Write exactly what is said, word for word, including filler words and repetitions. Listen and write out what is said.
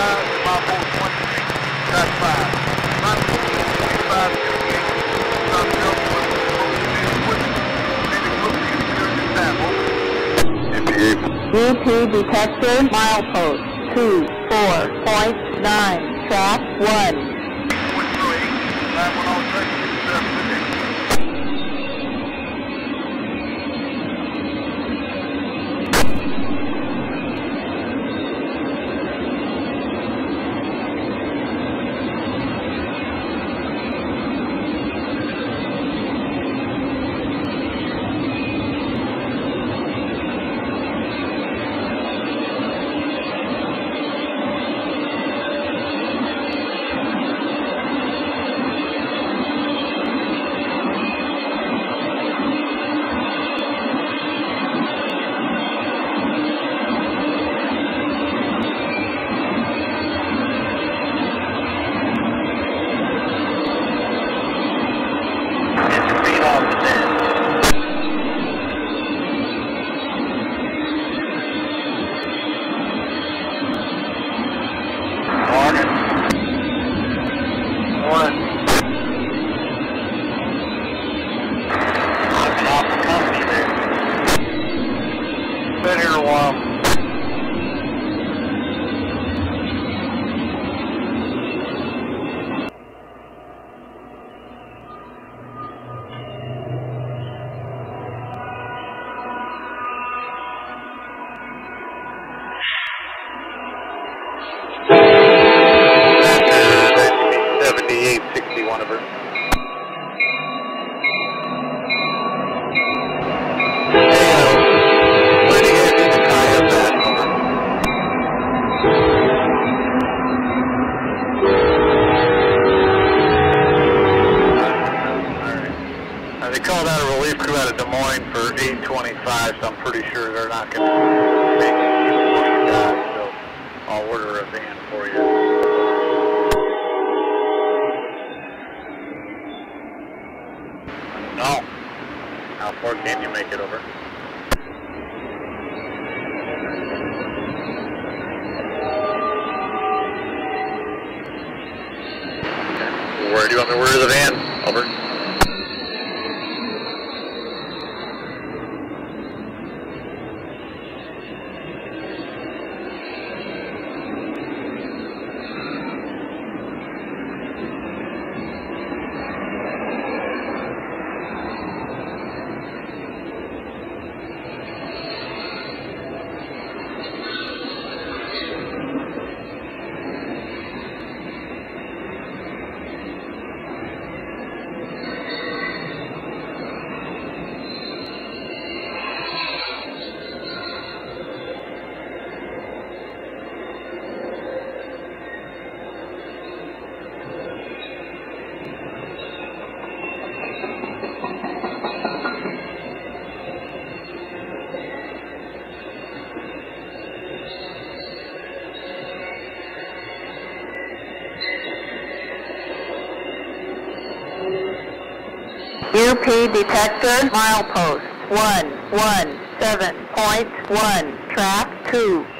five, milepost twenty-six, track five. Milepost twenty-five, fifty-eight, stop Railfan, U P detector, milepost two four point nine, track one. Been here a while. seventy-eight sixty-one of her. They called out a relief crew out of Des Moines for eight twenty-five, so I'm pretty sure they're not going to make people for you guys, so I'll order a van for you. No. How far can you make it over? Okay. Where do you want me to order the van? Over. U P detector, milepost one one seven point one, track two.